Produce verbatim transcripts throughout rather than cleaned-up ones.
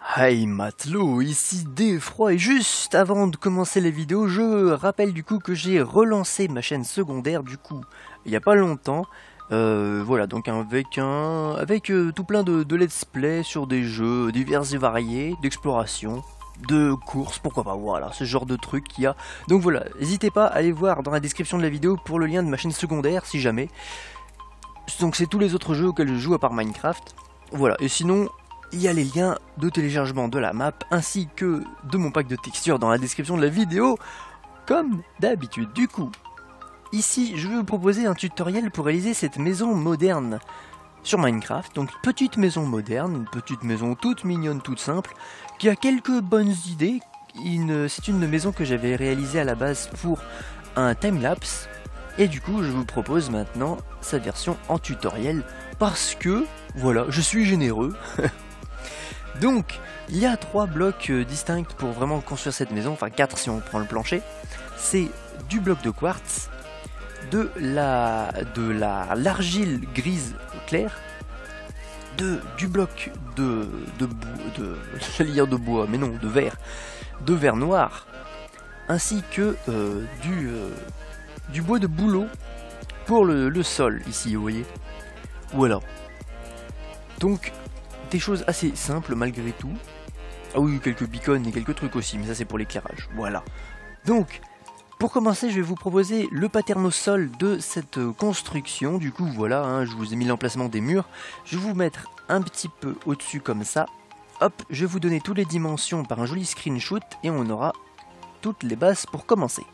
Hey matelot, ici Deffroi et juste avant de commencer la vidéo, je rappelle du coup que j'ai relancé ma chaîne secondaire du coup il n'y a pas longtemps. Euh, voilà, donc avec un avec euh, tout plein de, de let's play sur des jeux divers et variés, d'exploration, de courses, pourquoi pas, voilà, ce genre de trucs qu'il y a. Donc voilà, n'hésitez pas à aller voir dans la description de la vidéo pour le lien de ma chaîne secondaire si jamais. Donc c'est tous les autres jeux auxquels je joue à part Minecraft. Voilà, et sinon, il y a les liens de téléchargement de la map ainsi que de mon pack de textures dans la description de la vidéo, comme d'habitude. Du coup, ici, je vais vous proposer un tutoriel pour réaliser cette maison moderne sur Minecraft. Donc, petite maison moderne, une petite maison toute mignonne, toute simple, qui a quelques bonnes idées. C'est une maison que j'avais réalisée à la base pour un timelapse. Et du coup, je vous propose maintenant sa version en tutoriel parce que, voilà, je suis généreux. Donc, il y a trois blocs euh, distincts pour vraiment construire cette maison, enfin quatre si on prend le plancher. C'est du bloc de quartz, de la de la l'argile grise claire, de du bloc de de de j'allais dire de bois, mais non, de verre, de verre noir, ainsi que euh, du euh, du bois de bouleau pour le, le sol ici, vous voyez. Voilà. Donc des choses assez simples malgré tout. Ah oui, quelques beacons et quelques trucs aussi, mais ça c'est pour l'éclairage. Voilà. Donc, pour commencer, je vais vous proposer le pattern au sol de cette construction. Du coup, voilà, hein, je vous ai mis l'emplacement des murs. Je vais vous mettre un petit peu au-dessus comme ça. Hop, je vais vous donner toutes les dimensions par un joli screenshot et on aura toutes les bases pour commencer.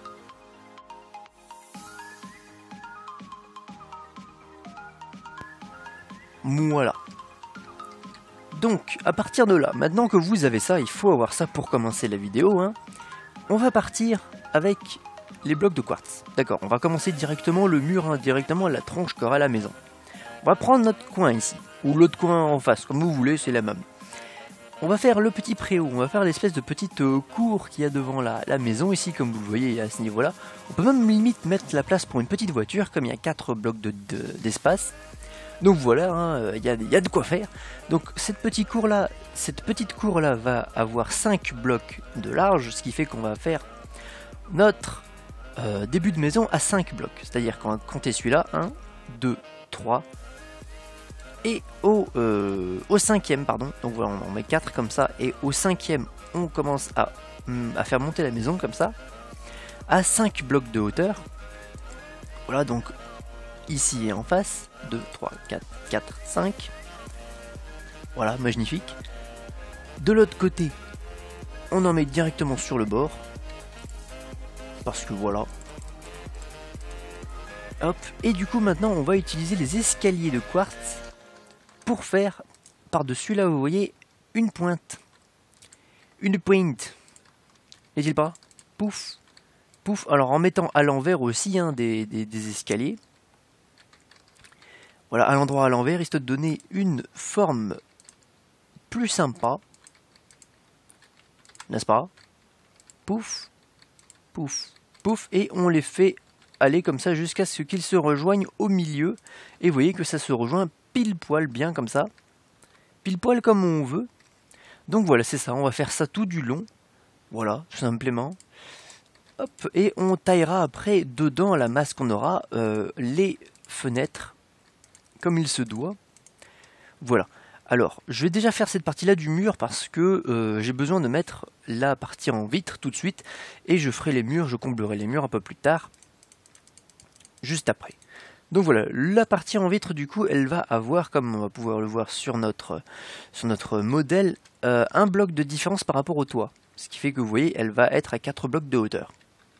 Voilà. Donc, à partir de là, maintenant que vous avez ça, il faut avoir ça pour commencer la vidéo, hein, on va partir avec les blocs de quartz. D'accord, on va commencer directement le mur, hein, directement la tronche qu'aura la maison. On va prendre notre coin ici, ou l'autre coin en face, comme vous voulez, c'est la même. On va faire le petit préau, on va faire l'espèce de petite euh, cour qu'il y a devant la, la maison ici, comme vous le voyez à ce niveau-là. On peut même limite mettre la place pour une petite voiture, comme il y a quatre blocs d'espace. De, de, Donc voilà, il hein, y, y a de quoi faire. Donc cette petite cour là, cette petite cour là va avoir cinq blocs de large, ce qui fait qu'on va faire notre euh, début de maison à cinq blocs. C'est-à-dire qu'on va compter celui-là, un, deux, trois. Et au, euh, au cinquième, pardon, donc voilà, on en met quatre comme ça. Et au cinquième, on commence à, à faire monter la maison comme ça, à cinq blocs de hauteur. Voilà, donc ici et en face, deux, trois, quatre, quatre, cinq. Voilà, magnifique. De l'autre côté, on en met directement sur le bord. Parce que voilà. Hop, et du coup maintenant on va utiliser les escaliers de quartz pour faire par-dessus là, vous voyez, une pointe. Une pointe. N'est-il pas? Pouf. Pouf. Alors en mettant à l'envers aussi hein, des, des, des escaliers. Voilà, à l'endroit à l'envers, histoire de donner une forme plus sympa. N'est-ce pas? Pouf, pouf, pouf. Et on les fait aller comme ça jusqu'à ce qu'ils se rejoignent au milieu. Et vous voyez que ça se rejoint pile poil bien comme ça. Pile poil comme on veut. Donc voilà, c'est ça. On va faire ça tout du long. Voilà, tout simplement. Hop, et on taillera après dedans la masse qu'on aura, euh, les fenêtres. Comme il se doit. Voilà. Alors, je vais déjà faire cette partie-là du mur parce que euh, j'ai besoin de mettre la partie en vitre tout de suite. Et je ferai les murs, je comblerai les murs un peu plus tard. Juste après. Donc voilà, la partie en vitre du coup, elle va avoir, comme on va pouvoir le voir sur notre, sur notre modèle, euh, un bloc de différence par rapport au toit. Ce qui fait que vous voyez, elle va être à quatre blocs de hauteur.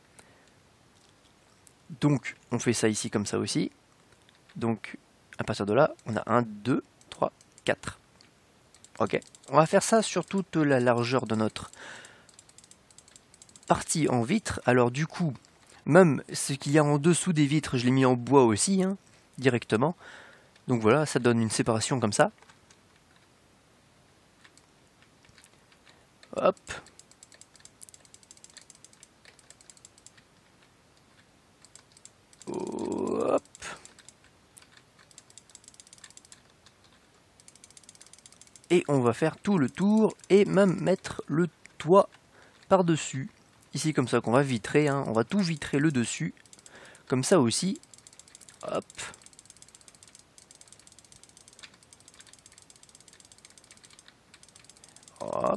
Donc, on fait ça ici comme ça aussi. Donc, à partir de là, on a un, deux, trois, quatre. Ok. On va faire ça sur toute la largeur de notre partie en vitre. Alors du coup, même ce qu'il y a en dessous des vitres, je l'ai mis en bois aussi, hein, directement. Donc voilà, ça donne une séparation comme ça. Hop. Hop. Et on va faire tout le tour et même mettre le toit par-dessus. Ici comme ça qu'on va vitrer, hein. On va tout vitrer le dessus. Comme ça aussi. Hop. Hop.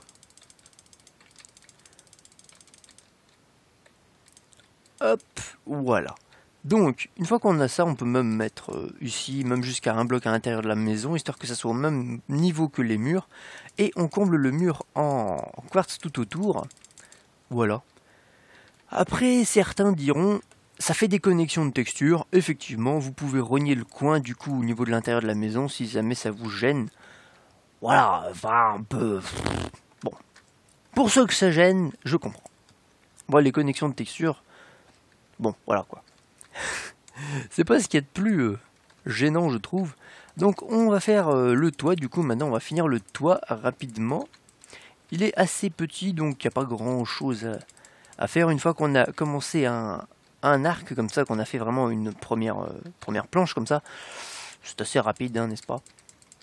Hop. Voilà. Donc, une fois qu'on a ça, on peut même mettre euh, ici, même jusqu'à un bloc à l'intérieur de la maison, histoire que ça soit au même niveau que les murs. Et on comble le mur en quartz tout autour. Voilà. Après, certains diront, ça fait des connexions de texture. Effectivement, vous pouvez rogner le coin du coup au niveau de l'intérieur de la maison si jamais ça vous gêne. Voilà, enfin un peu... Bon. Pour ceux que ça gêne, je comprends. Moi, les connexions de texture, bon, voilà quoi. C'est pas ce qu'il y a de plus euh, gênant, je trouve. Donc, on va faire euh, le toit. Du coup, maintenant, on va finir le toit rapidement. Il est assez petit, donc il n'y a pas grand chose à, à faire. Une fois qu'on a commencé un, un arc comme ça, qu'on a fait vraiment une première, euh, première planche comme ça, c'est assez rapide, hein, n'est-ce pas?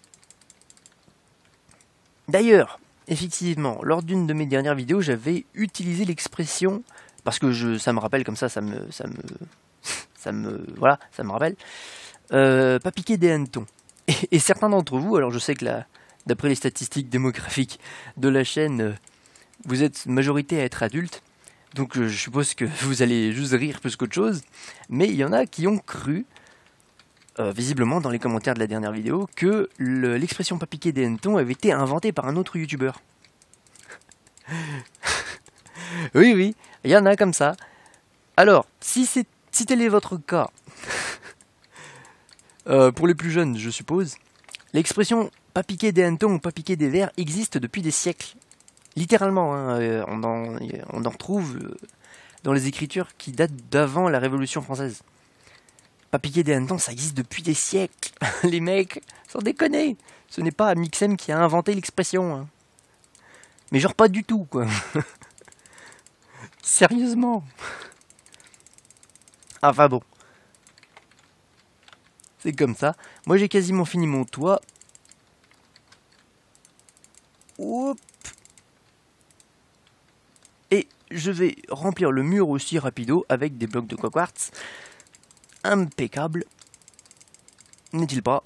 D'ailleurs, effectivement, lors d'une de mes dernières vidéos, j'avais utilisé l'expression, parce que je, ça me rappelle comme ça, ça me, ça me, ça me, voilà, ça me rappelle, euh, pas piquer des hannetons. Et, et certains d'entre vous, alors je sais que d'après les statistiques démographiques de la chaîne, vous êtes majorité à être adultes, donc je suppose que vous allez juste rire plus qu'autre chose, mais il y en a qui ont cru, Euh, visiblement dans les commentaires de la dernière vidéo, que l'expression le, pas piquer des hannetons avait été inventée par un autre youtubeur. Oui, oui, il y en a comme ça. Alors, si c'est si tel est votre cas, euh, pour les plus jeunes, je suppose, l'expression pas piquer des hannetons ou pas piquer des vers existe depuis des siècles. Littéralement, hein, euh, on, en, on en retrouve euh, dans les écritures qui datent d'avant la Révolution française. Pas piquer des hannetons, ça existe depuis des siècles. Les mecs, sans déconner. Ce n'est pas Mixem qui a inventé l'expression. Hein. Mais genre pas du tout, quoi. Sérieusement. Enfin bon. C'est comme ça. Moi j'ai quasiment fini mon toit. Oup. Et je vais remplir le mur aussi rapido avec des blocs de quartz. Impeccable, n'est-il pas?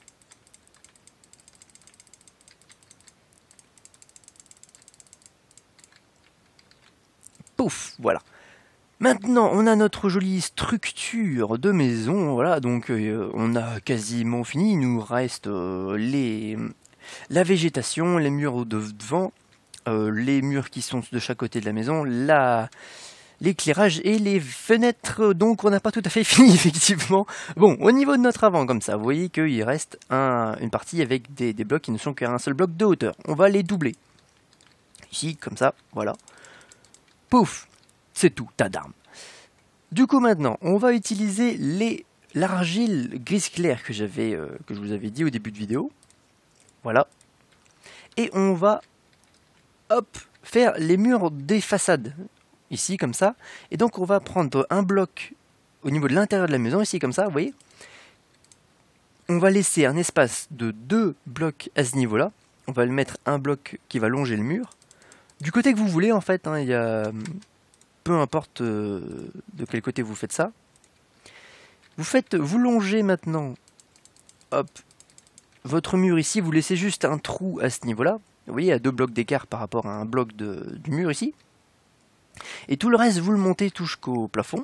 Pouf, voilà. Maintenant, on a notre jolie structure de maison, voilà, donc euh, on a quasiment fini. Il nous reste euh, les, la végétation, les murs de devant, euh, les murs qui sont de chaque côté de la maison, la... l'éclairage et les fenêtres, donc on n'a pas tout à fait fini effectivement. Bon, au niveau de notre avant comme ça, vous voyez qu'il reste un, une partie avec des, des blocs qui ne sont qu'à un seul bloc de hauteur. On va les doubler. Ici, comme ça, voilà. Pouf, c'est tout, tas d'armes. Du coup maintenant, on va utiliser les l'argile grise claire que j'avais, euh, que je vous avais dit au début de vidéo. Voilà. Et on va, hop, faire les murs des façades. Ici comme ça, et donc on va prendre un bloc au niveau de l'intérieur de la maison, ici comme ça, vous voyez. On va laisser un espace de deux blocs à ce niveau là, on va le mettre un bloc qui va longer le mur, du côté que vous voulez en fait, hein, il y a... peu importe euh, de quel côté vous faites ça. Vous faites, vous longez maintenant, hop, votre mur ici, vous laissez juste un trou à ce niveau là, vous voyez, à deux blocs d'écart par rapport à un bloc de, du mur ici. Et tout le reste, vous le montez tout jusqu'au plafond.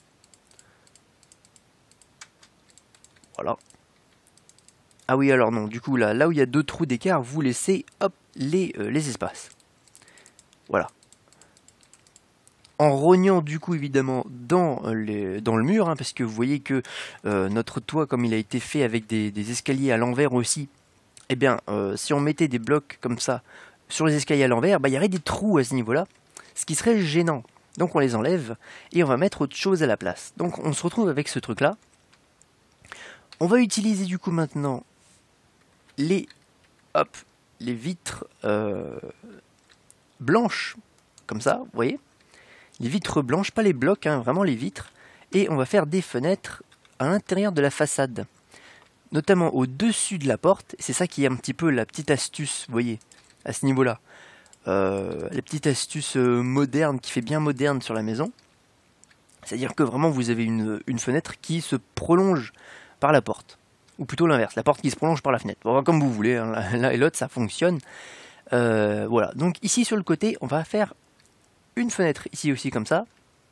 Voilà. Ah oui, alors non, du coup, là, là où il y a deux trous d'écart, vous laissez, hop, les, euh, les espaces. Voilà. En rognant, du coup, évidemment, dans, les, dans le mur, hein, parce que vous voyez que euh, notre toit, comme il a été fait avec des, des escaliers à l'envers aussi, eh bien, euh, si on mettait des blocs comme ça sur les escaliers à l'envers, bah, il y aurait des trous à ce niveau-là. Ce qui serait gênant. Donc on les enlève et on va mettre autre chose à la place. Donc on se retrouve avec ce truc là. On va utiliser du coup maintenant les, hop, les vitres euh, blanches, comme ça, vous voyez. Les vitres blanches, pas les blocs, hein, vraiment les vitres. Et on va faire des fenêtres à l'intérieur de la façade. notamment au-dessus de la porte. C'est ça qui est un petit peu la petite astuce, vous voyez, à ce niveau-là. Euh, la petite astuce euh, moderne, qui fait bien moderne sur la maison. C'est-à-dire que vraiment vous avez une, une fenêtre qui se prolonge par la porte. Ou plutôt l'inverse, la porte qui se prolonge par la fenêtre. Bon, comme vous voulez, hein, l'un et l'autre ça fonctionne. Euh, voilà, donc ici sur le côté, on va faire une fenêtre ici aussi comme ça.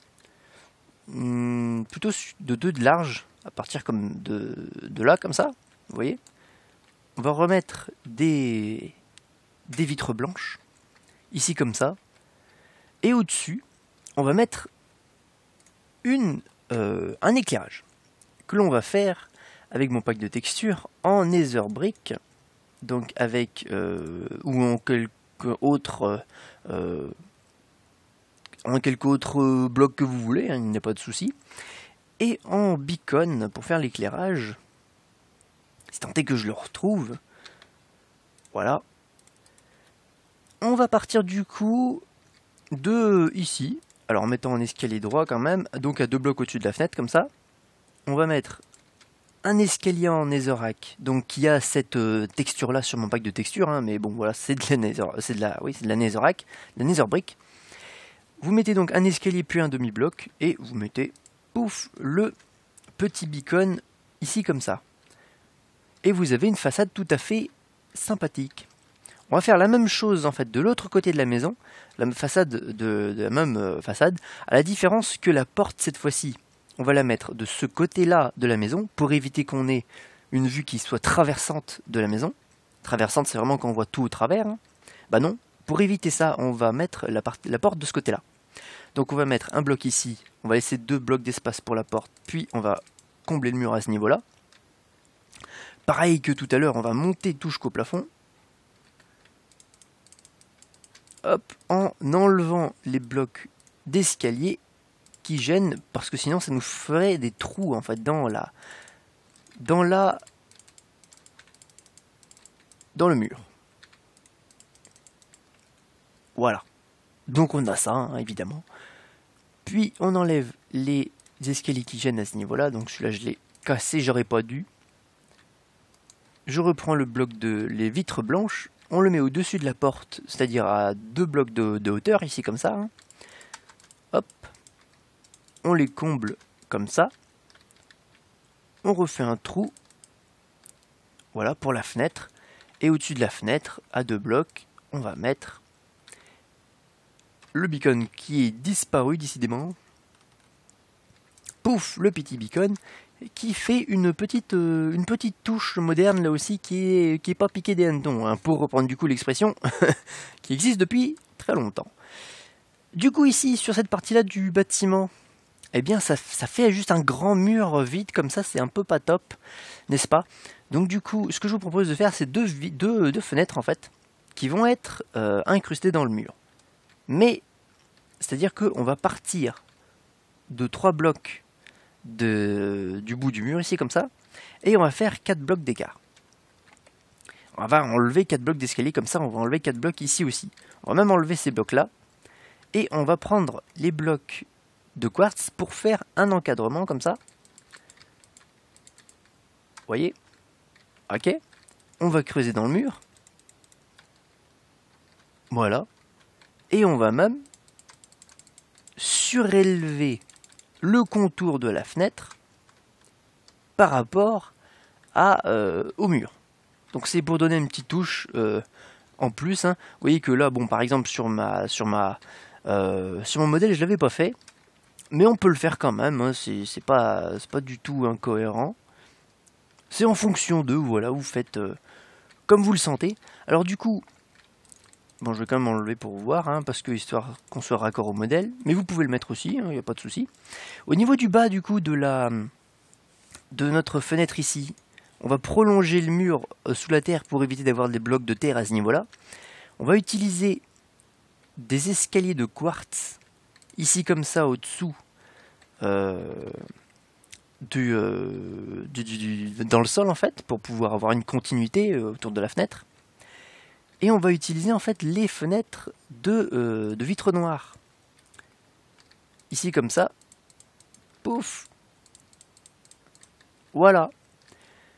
Hum, plutôt de deux de large, à partir comme de, de là comme ça, vous voyez. On va remettre des, des vitres blanches, ici comme ça. Et au-dessus, on va mettre une, euh, un éclairage que l'on va faire avec mon pack de texture en Nether Brick, donc avec euh, ou en quelque autre euh, en quelque autre bloc que vous voulez, hein, il n'y a pas de souci, et en beacon pour faire l'éclairage, si tant est que je le retrouve. Voilà. On va partir du coup de ici, alors en mettant un escalier droit quand même, donc à deux blocs au-dessus de la fenêtre comme ça. On va mettre un escalier en netherrack, donc qui a cette euh, texture là sur mon pack de texture, hein, mais bon voilà, c'est de la nether, c'est de la, oui, c'est de la netherrack, de la nether brick. Vous mettez donc un escalier puis un demi-bloc et vous mettez, pouf, le petit beacon ici comme ça. Et vous avez une façade tout à fait sympathique. On va faire la même chose en fait de l'autre côté de la maison, la façade de, de la même euh, façade, à la différence que la porte cette fois-ci, on va la mettre de ce côté-là de la maison pour éviter qu'on ait une vue qui soit traversante de la maison. Traversante, c'est vraiment quand on voit tout au travers. Hein. Bah non, pour éviter ça, on va mettre la, part, la porte de ce côté-là. Donc on va mettre un bloc ici, on va laisser deux blocs d'espace pour la porte, puis on va combler le mur à ce niveau-là. Pareil que tout à l'heure, on va monter tout jusqu'au plafond. Hop, en enlevant les blocs d'escalier qui gênent, parce que sinon ça nous ferait des trous en fait dans la dans la dans le mur. Voilà. Donc on a ça, hein, évidemment. Puis on enlève les escaliers qui gênent à ce niveau-là. Donc celui-là je l'ai cassé, j'aurais pas dû. Je reprends le bloc de les vitres blanches. On le met au-dessus de la porte, c'est-à-dire à deux blocs de, de hauteur, ici comme ça. Hein. Hop. On les comble comme ça. On refait un trou. Voilà pour la fenêtre. Et au-dessus de la fenêtre, à deux blocs, on va mettre le beacon qui est disparu décidément. Pouf, le petit beacon qui fait une petite, euh, une petite touche moderne là aussi qui est, qui est pas piqué des hannetons, hein, pour reprendre du coup l'expression qui existe depuis très longtemps. Du coup ici sur cette partie là du bâtiment, eh bien ça, ça fait juste un grand mur vide comme ça, c'est un peu pas top, n'est-ce pas? Donc du coup ce que je vous propose de faire c'est deux, deux, deux fenêtres en fait qui vont être euh, incrustées dans le mur. Mais c'est à dire qu'on va partir de trois blocs De, du bout du mur ici comme ça, et on va faire quatre blocs d'écart. On va enlever quatre blocs d'escalier comme ça, on va enlever quatre blocs ici aussi. On va même enlever ces blocs là, et on va prendre les blocs de quartz pour faire un encadrement comme ça. Vous voyez? Ok. On va creuser dans le mur. Voilà. Et on va même surélever le contour de la fenêtre par rapport à, euh, au mur. Donc c'est pour donner une petite touche euh, en plus. Hein. Vous voyez que là, bon, par exemple sur ma, sur ma, euh, sur mon modèle, je l'avais pas fait, mais on peut le faire quand même. Hein. C'est, c'est pas, c'est pas du tout incohérent. C'est en fonction de, voilà, vous faites euh, comme vous le sentez. Alors du coup, bon, je vais quand même enlever pour voir, hein, parce que histoire qu'on soit raccord au modèle. Mais vous pouvez le mettre aussi, il hein, n'y a pas de souci. Au niveau du bas, du coup, de la de notre fenêtre ici, on va prolonger le mur euh, sous la terre pour éviter d'avoir des blocs de terre à ce niveau-là. On va utiliser des escaliers de quartz, ici comme ça, au-dessous, euh, du, euh, du, du, du, dans le sol, en fait, pour pouvoir avoir une continuité euh, autour de la fenêtre. Et on va utiliser en fait les fenêtres de, euh, de vitres noires. Ici comme ça. Pouf. Voilà.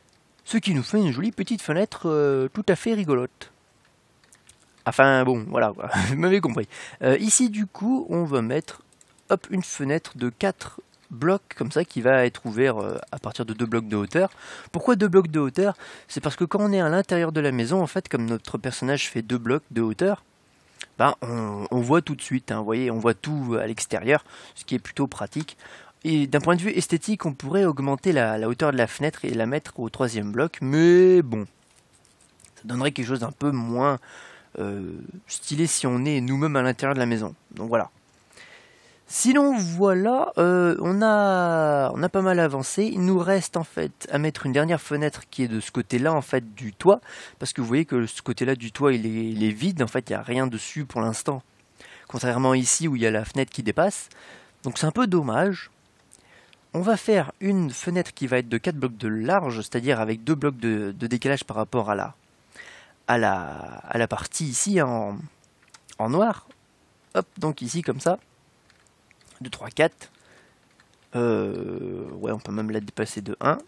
Ce qui nous fait une jolie petite fenêtre euh, tout à fait rigolote. Enfin bon, voilà, quoi. Vous m'avez compris. Euh, ici du coup, on va mettre hop, une fenêtre de quatre blocs comme ça qui va être ouvert euh, à partir de deux blocs de hauteur. Pourquoi deux blocs de hauteur? C'est parce que quand on est à l'intérieur de la maison, en fait, comme notre personnage fait deux blocs de hauteur, ben, on, on voit tout de suite, hein, vous voyez, on voit tout à l'extérieur, ce qui est plutôt pratique. Et d'un point de vue esthétique, on pourrait augmenter la, la hauteur de la fenêtre et la mettre au troisième bloc, mais bon, ça donnerait quelque chose d'un peu moins euh, stylé si on est nous-mêmes à l'intérieur de la maison. Donc voilà. Sinon voilà, euh, on, a, on a pas mal avancé. Il nous reste en fait à mettre une dernière fenêtre qui est de ce côté-là en fait du toit, parce que vous voyez que ce côté-là du toit il est, il est vide, en fait il n'y a rien dessus pour l'instant, contrairement ici où il y a la fenêtre qui dépasse. Donc c'est un peu dommage. On va faire une fenêtre qui va être de quatre blocs de large, c'est-à-dire avec deux blocs de, de décalage par rapport à la, à la, à la partie ici en, en noir. Hop, donc ici comme ça. deux, trois, quatre. Euh, ouais, on peut même la dépasser de un.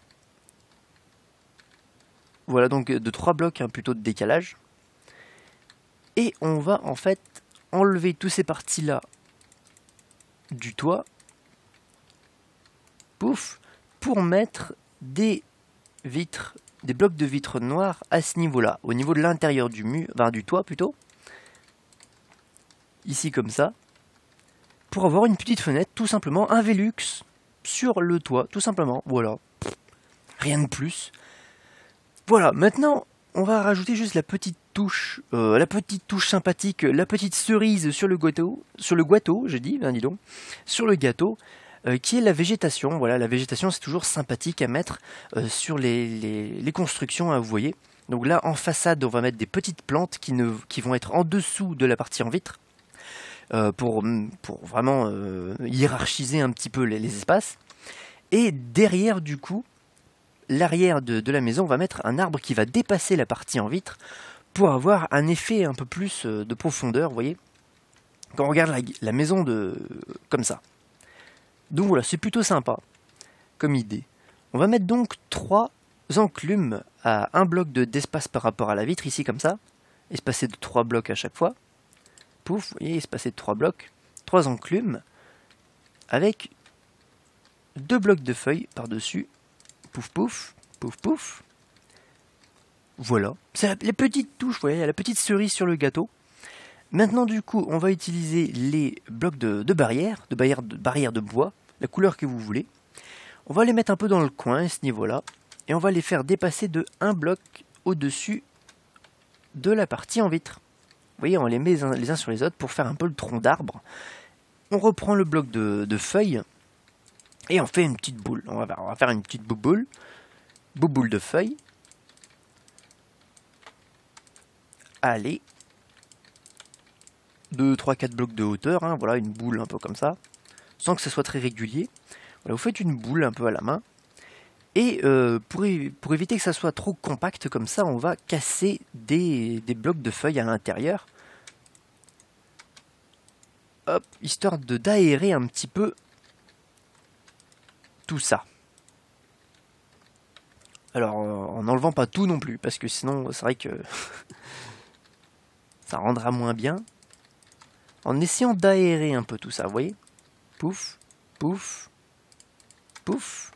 Voilà, donc de trois blocs, hein, plutôt de décalage. Et on va en fait enlever tous ces parties-là du toit. Pouf, pour mettre des vitres, des blocs de vitres noires à ce niveau-là, au niveau de l'intérieur du mur, enfin du toit plutôt. Ici comme ça. Pour avoir une petite fenêtre, tout simplement, un Velux sur le toit, tout simplement, voilà. Rien de plus. Voilà, maintenant, on va rajouter juste la petite touche, euh, la petite touche sympathique, la petite cerise sur le gâteau, sur le gâteau, j'ai dit, ben dis donc, sur le gâteau, euh, qui est la végétation. Voilà, la végétation, c'est toujours sympathique à mettre euh, sur les, les, les constructions, hein, vous voyez. Donc là, en façade, on va mettre des petites plantes qui, ne, qui vont être en dessous de la partie en vitre. Euh, pour, pour vraiment euh, hiérarchiser un petit peu les, les espaces. Et derrière, du coup, l'arrière de, de la maison, on va mettre un arbre qui va dépasser la partie en vitre pour avoir un effet un peu plus euh, de profondeur, vous voyez, quand on regarde la, la maison de, comme ça. Donc voilà, c'est plutôt sympa comme idée. On va mettre donc trois enclumes à un bloc de, d'espace par rapport à la vitre, ici comme ça, espacé de trois blocs à chaque fois. Pouf, vous voyez, il se passait de trois blocs, trois enclumes, avec deux blocs de feuilles par-dessus. Pouf, pouf, pouf, pouf. Voilà, c'est la, les petites touches, vous voyez, la petite cerise sur le gâteau. Maintenant, du coup, on va utiliser les blocs de, de barrière, de barrière de, barrière de bois, la couleur que vous voulez. On va les mettre un peu dans le coin, à ce niveau-là, et on va les faire dépasser de un bloc au-dessus de la partie en vitre. Vous voyez, on les met les uns, les uns sur les autres pour faire un peu le tronc d'arbre. On reprend le bloc de, de feuilles et on fait une petite boule. On va, on va faire une petite bouboule, bouboule de feuilles. Allez, deux, trois, quatre blocs de hauteur, hein, voilà, une boule un peu comme ça, sans que ce soit très régulier. Voilà, vous faites une boule un peu à la main. Et euh, pour, pour éviter que ça soit trop compact comme ça, on va casser des, des blocs de feuilles à l'intérieur. Hop, histoire de d'aérer un petit peu tout ça. Alors, en n'enlevant pas tout non plus, parce que sinon, c'est vrai que ça rendra moins bien. En essayant d'aérer un peu tout ça, vous voyez? Pouf, pouf, pouf.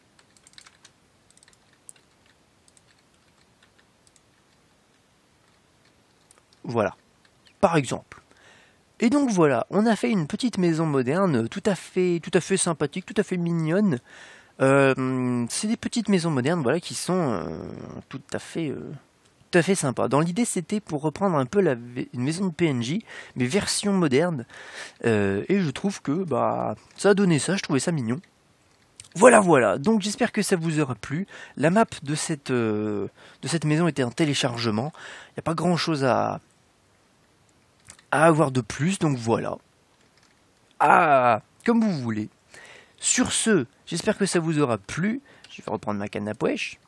Voilà, par exemple. Et donc voilà, on a fait une petite maison moderne, tout à fait, tout à fait sympathique, tout à fait mignonne. Euh, c'est des petites maisons modernes, voilà, qui sont euh, tout à fait, euh, tout à fait sympas. Dans l'idée, c'était pour reprendre un peu la, une maison de P N J, mais version moderne. Euh, et je trouve que bah ça a donné ça, je trouvais ça mignon. Voilà, voilà. Donc j'espère que ça vous aura plu. La map de cette, euh, de cette maison était en téléchargement. Il n'y a pas grand chose à à avoir de plus, donc voilà. Ah, comme vous voulez. Sur ce, j'espère que ça vous aura plu. Je vais reprendre ma canne à pêche.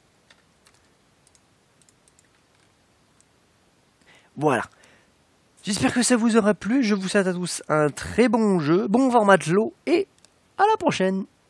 Voilà. J'espère que ça vous aura plu. Je vous souhaite à tous un très bon jeu, bon format de lot, et à la prochaine.